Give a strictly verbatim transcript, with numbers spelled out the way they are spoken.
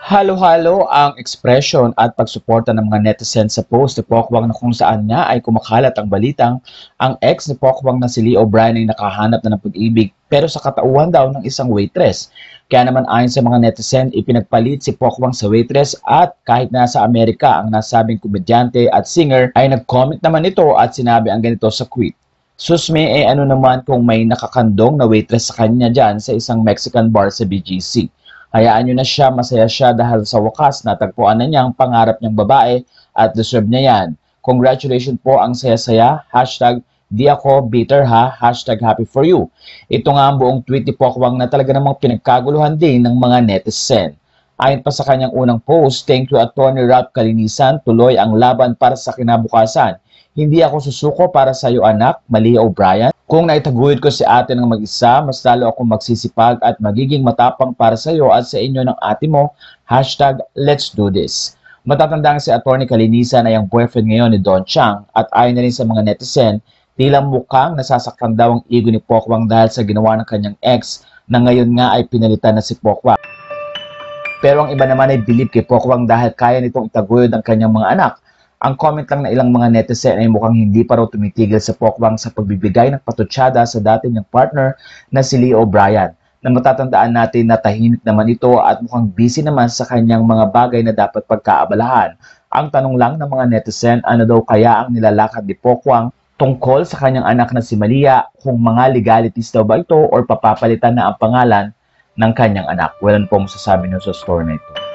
Halo-halo ang ekspresyon at pagsuporta ng mga netizen sa post ni Pokwang na kung saan nga ay kumakalat ang balitang ang ex ni Pokwang na si Lee O'Brien ay nakahanap na ng pag-ibig pero sa katauhan daw ng isang waitress. Kaya naman ayon sa mga netizen, ipinagpalit si Pokwang sa waitress at kahit nasa Amerika ang nasabing komedyante at singer ay nag-comment naman ito at sinabi ang ganito sa tweet. Susme eh ano naman kung may nakakandong na waitress sa kanya dyan sa isang Mexican bar sa B G C. Hayaan nyo na siya, masaya siya dahil sa wakas natagpuan na niya ang pangarap niyang babae at deserve niya yan. Congratulations po ang saya-saya, hashtag di ako bitter ha, hashtag happy for you. Ito nga ang buong tweet ni Pokwang na talaga namang pinagkaguluhan din ng mga netizen. Ayon pa sa kanyang unang post, thank you Atty. Ralph Kalinisan, tuloy ang laban para sa kinabukasan. Hindi ako susuko para sa iyo anak, Lee O'Brien. Kung naitaguyod ko si ate ng mag-isa, mas lalo akong magsisipag at magiging matapang para sa iyo at sa inyo ng ate mo, hashtag let's do this. Matatandang si Atty. Kalinisan ay ang boyfriend ngayon ni Don Chang at ayon na rin sa mga netizen, tila mukhang nasasaktan daw ang ego ni Pokwang dahil sa ginawa ng kanyang ex na ngayon nga ay pinalitan na si Pokwang. Pero ang iba naman ay believe kay Pokwang dahil kaya nitong itaguyod ang kanyang mga anak. Ang comment lang na ilang mga netizen ay mukhang hindi pa raw tumitigil sa Pokwang sa pagbibigay ng patutsada sa dati niyang partner na si Lee O'Brien. Na matatandaan natin na tahimik naman ito at mukhang busy naman sa kanyang mga bagay na dapat pagkaabalahan. Ang tanong lang ng mga netizen, ano daw kaya ang nilalakad ni Pokwang tungkol sa kanyang anak na si Malia, kung mga legalities daw ba ito or papapalitan na ang pangalan ng kanyang anak? Walang po masasabi nyo sa story na ito.